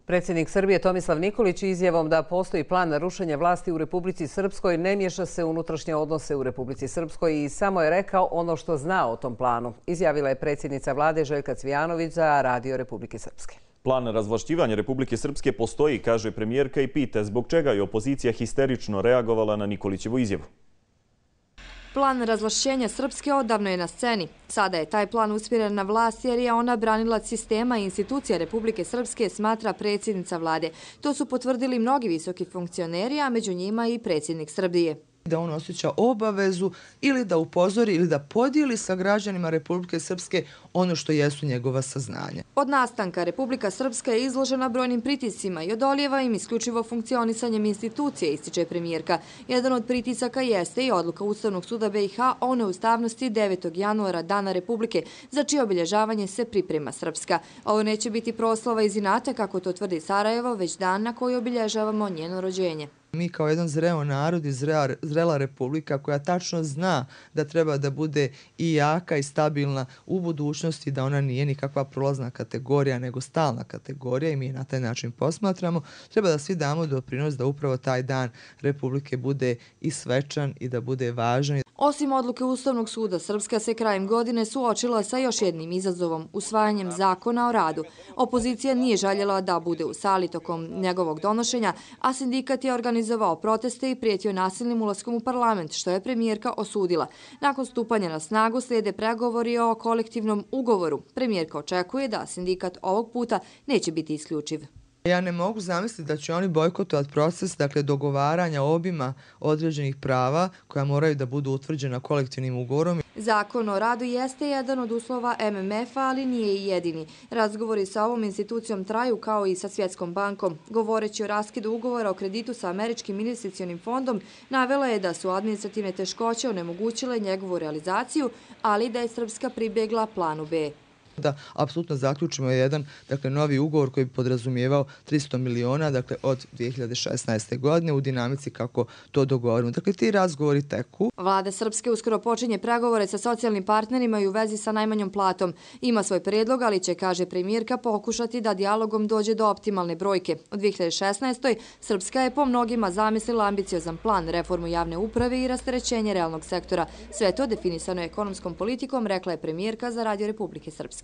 Predsjednik Srbije Tomislav Nikolić izjavom da postoji plan rušenja vlasti u Republici Srpskoj ne miješa se u unutrašnje odnose u Republici Srpskoj i samo je rekao ono što zna o tom planu. Izjavila je predsjednica vlade Željka Cvijanović za Radio Republike Srpske. Plan razvlašćivanja Republike Srpske postoji, kaže premijerka i pita zbog čega je opozicija histerično reagovala na Nikolićevu izjavu. Plan razvlašćenja Srpske odavno je na sceni. Sada je taj plan usmjeren na vlast jer je ona branilac sistema i institucija Republike Srpske, smatra predsjednica vlade. To su potvrdili mnogi visoki funkcioneri, a među njima i predsjednik Srbije. Da on osjeća obavezu ili da upozori ili da podijeli sa građanima Republike Srpske ono što jesu njegova saznanja. Od nastanka Republika Srpska je izložena brojnim pritiscima i odolijeva im isključivo funkcionisanjem institucije, ističe premijerka. Jedan od pritisaka jeste i odluka Ustavnog suda BiH o neustavnosti 9. januara, Dana Republike, za čije obilježavanje se priprema Srpska. Ovo neće biti proslava iz inata, kako to tvrdi Sarajevo, već dan na koji obilježavamo njeno rođenje. Mi kao jedan zreo narod i zrela republika koja tačno zna da treba da bude i jaka i stabilna u budućnosti, da ona nije nikakva prolazna kategorija nego stalna kategorija i mi je na taj način posmatramo, treba da svi damo doprinos da upravo taj dan Republike bude i svečan i da bude važan. Osim odluke Ustavnog suda, Srpska se krajem godine suočila sa još jednim izazovom, usvajanjem zakona o radu. Opozicija nije željela da bude u sali tokom njegovog donošenja, a sindikat je organizovao proteste i prijetio nasilnim ulaskom u parlament, što je premijerka osudila. Nakon stupanja na snagu slijede pregovori o kolektivnom ugovoru. Premijerka očekuje da sindikat ovog puta neće biti isključiv. Ja ne mogu zamisliti da će oni bojkotovati proces, dakle dogovaranja obima određenih prava koja moraju da budu utvrđena kolektivnim ugovorom. Zakon o radu jeste jedan od uslova MMF-a, ali nije i jedini. Razgovori sa ovom institucijom traju kao i sa Svjetskom bankom. Govoreći o raskidu ugovora o kreditu sa Američkim investicionim fondom, navela je da su administrativne teškoće onemogućile njegovu realizaciju, ali da je Srpska pribjegla planu B. Da apsolutno zaključimo jedan novi ugovor koji bi podrazumijevao 300 miliona od 2016. godine u dinamici kako to dogovorimo. Dakle, ti razgovori teku. Vlada Srpske uskoro počinje pregovore sa socijalnim partnerima i u vezi sa najmanjom platom. Ima svoj predlog, ali će, kaže premijerka, pokušati da dijalogom dođe do optimalne brojke. U 2016. Srpska je po mnogima zamislila ambiciozan plan, reformu javne uprave i rasterećenje realnog sektora. Sve to definisano ekonomskom politikom, rekla je premijerka za Radio Republike Srpske.